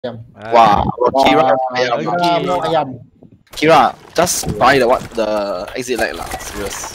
Ayam. Wow, Kira, Wow, Kira no ayam. Kira, just buy the exit light lah. Serious.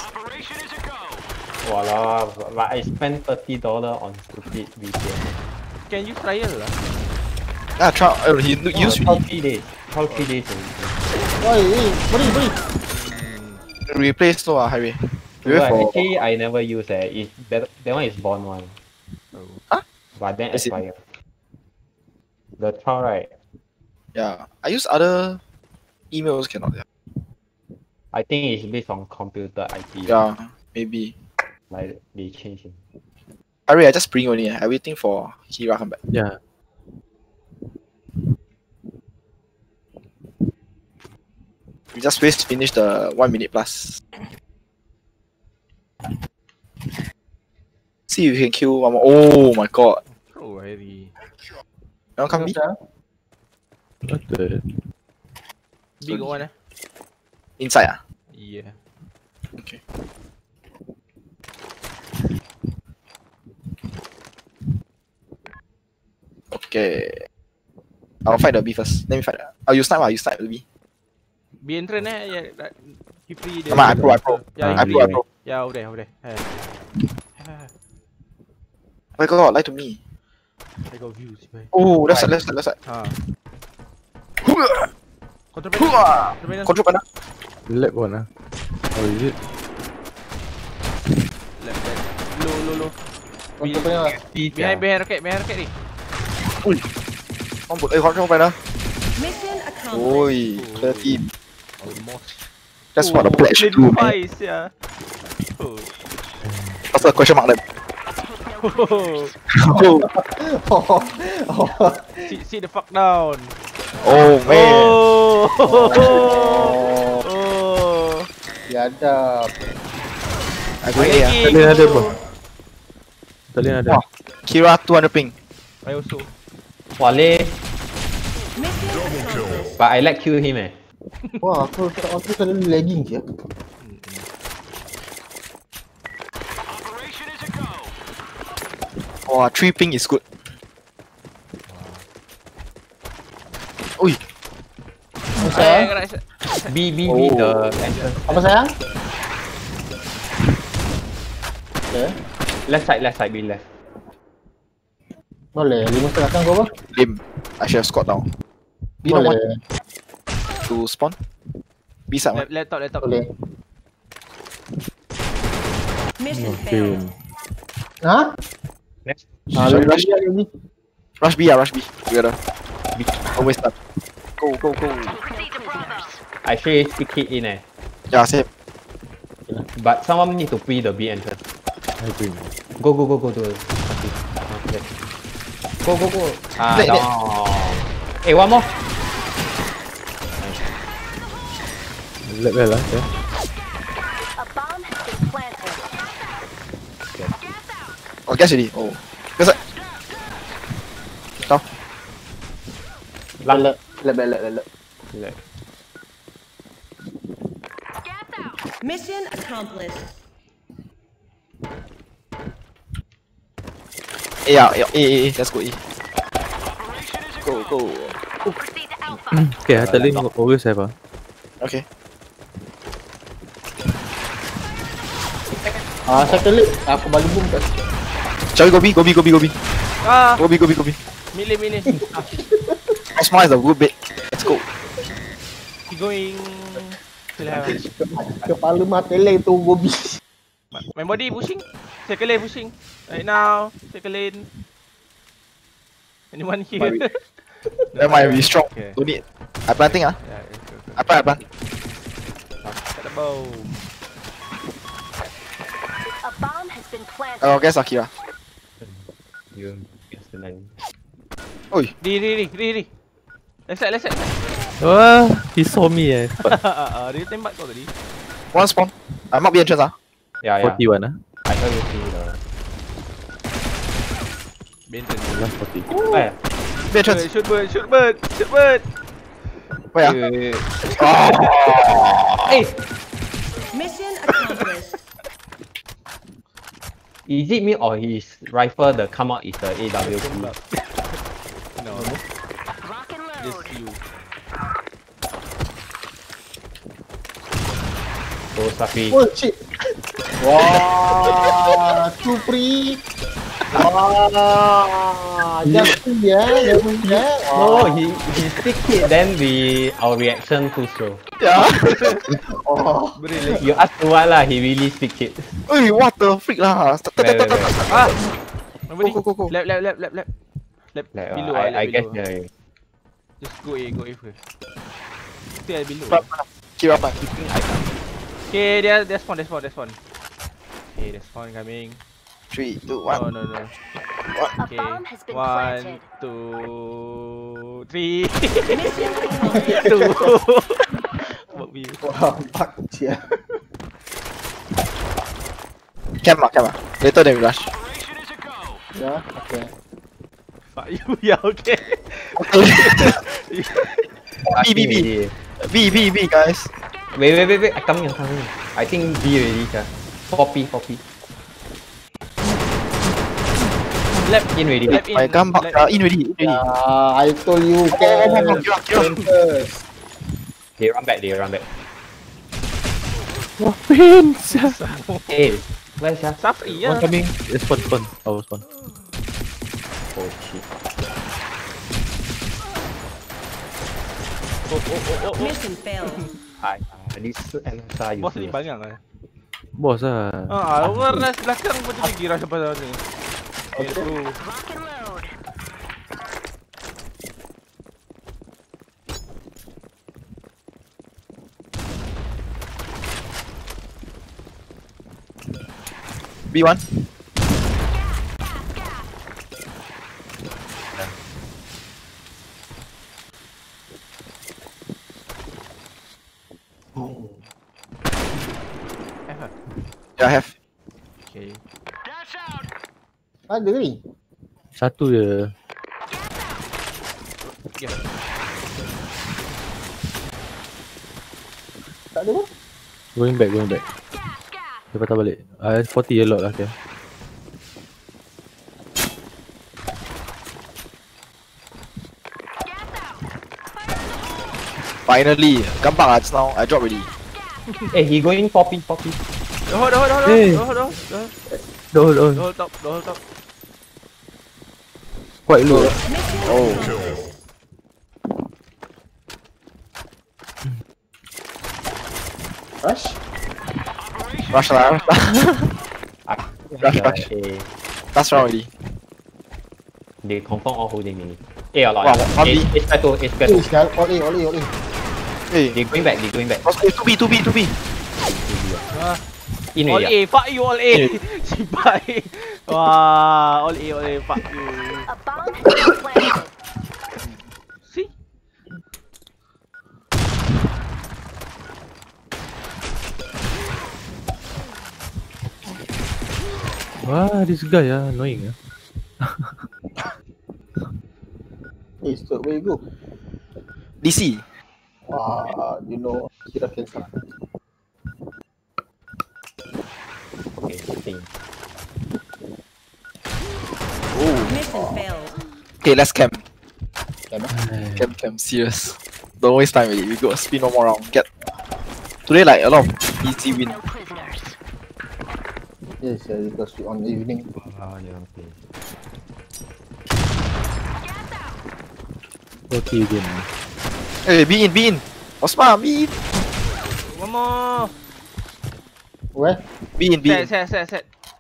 Walao, but I spent $30 on stupid VPN. Can you trial lah? Yeah, try. He used How 3 days? How 3 days already? Oi, beri. replace to highway. But For actually, I never use it. That one is born one. Huh? But then Is it? expire. The trial, right? yeah, I use other emails cannot. Yeah, I think it's based on computer IP. yeah maybe. Like they change it. Highway, I just bring only. I waiting for Kira come back. Yeah. We just finish the 1 minute plus. See if we can kill one more. Oh my god. Oh, Harry. You want come B? What the? Big one eh? Inside ah? Yeah. Okay. Okay. I'll fight the B first. Let me fight the... Oh, you snipe the B. Be entrance eh? Yeah, that, keep free there. Come on, I pro. Yeah, I pro. yeah, over there. Hey. Oh my god, lie to me. I got views, man. Oh, left side. Ha. Hooah! Control Hooah! panel. Control panel. Lab one ah. Oh, is it? Left. Low. Untuk punya. Behind rocket ni. Control panel. Mission accomplished. Oi, clear team. Almost. That's what the pledge Lane do, man. twice, yeah. Oh. What's the question mark then? Sit the fuck down. Oh man. Oh. Biadab. I go A ah. Tadi ada apa? Tadi ada. Wah. Kira 200 ping. I also. Wale, Mission accomplished. but I like kill him eh. Wah, aku selalu lagging je. Wah, 3 ping is good. Ui. Apa sayang? B, Oh. the entrance. Apa sayang? Okay. Left side, B left. Boleh, 5 setengah kau apa? Lim. I should have scored down. B not one Boleh. to spawn. B side one. Laptop. Boleh. Mission Okay. failed. Ha? Next. Lebih lagi lagi. Rush B ah, rush B. Together. B. Always start. Go. I should stick it in eh. Yeah, same. But someone need to pre the B entrance. I think. Go to the okay. Go. Ah, Wait. no. Hey, one more. Lab lah. Okay. A bomb has been planted. Oh, guess already. Oh. Guess it. Down. Lelak. Mission accomplished. Yeah. Let's go E. Go. Okay, tadi always have ah. Okay. Saya kelik. Aku balik boom kat. Shall we go B? Go B. Ah, Go B. milih. Osma is a good bait. Let's go. Keep going. Kepala mata leh tu gobi. Main body pushing. Circle lane pushing. Right now, circle lane. Anyone here? Never mind, we strong. Okay. Don't need. I planting ah. Yeah, okay. I plant. Set the bomb. A bomb has been planted. Oh, guess Akira. You guess the line. Oi. Di. Left side. Wah, he saw me eh. Dia tembak kau tadi. One spawn. I mark B entrance ah. Yeah. 41 ah. I heard you see the. Benton. Last 40. Eh, B entrance. Shoot bird. Where ah? eh, Oh. hey, Mission accomplished. is it me or his rifle? The come out is the AWP. No. just you. Oh, Safi. Oh shit. Wah, too free. Wah, just free ya. No, he stick it, then our reaction too slow. Yeah. Oh, You ask to what lah, he really stick it. Hey, what the freak lah? Wait. Ah! Nobody. Go. Lap. Like, Below I guess below. yeah. Just go A first. Still below. Keep up, man. Okay, they spawn. Okay, they spawn coming. 3, 2, 1. No. A Okay. bomb has been 1, planted. 2, 3. Mission accomplished. 2. What view? wah, fuck cia. Cam ah. Later then we rush. Ya, okay. Fuck you, yeah, okay. B, guys. Wait, I'm coming. I think B already, sir. 4P. Lap In already. Lap in. My comeback, in already. I told you can. First. They run back. Wah, pain. Hey, where's ya? Safri, One yeah. coming. Spawn. Our spawn. Oh shit. Oh. Mission failed. Hi. This MSR Bos ni useless. bangang lah. Boss lah. Warna belakang pun dia kira sampai sana. Okay, bro. Rock and load. B1. Yeah, I have. Okay. Ada ni. Satu je. Tak ada pun. Going back. Dia patah balik. 40 a lot lah okay. Finally. Gampang lah just now. I drop already. Hey, he going 4P. Hold. Hey. Hold Hold. top. Quite low. Oh. Rush. Rush lah. Rush. Hey, Last round already. they confirm all holding me. Hey, a lot. Wow, one B. It's better. Eh, sekarang all A. Hey. They going back. 2B. In All already. A, fuck you all A. Sipai. Wah, all A, fuck you. A bomb has been planted. See? Wah, this guy annoying ah. Eh, stop, where you go? DC. Wah, you know, kira cancel. Okay, thing. Mission failed. Okay, let's camp. Camp, Camp. Serious. Don't waste time already. We go spin one more round. Today like a lot of easy win. No prisoners. Yes, because we on evening. Oh, yeah, okay. 40 again ah. Hey, be in. Osman, be in. One more. Where? Be in. Set.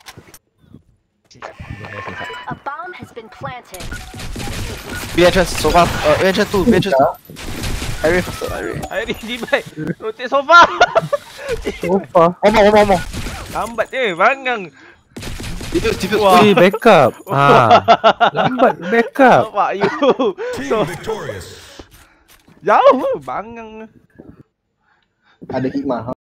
A bomb has been planted. B entrance. So far. Entrance 2. Hurry faster. Hurry. Ayo di baik. Rotate sofa. Sofa. One more. Lambat je, bangang. Defuse. Wah. Weh, backup. Lambat backup. Fuck you. So Victorious. jauh, bangang. Ada hikmah.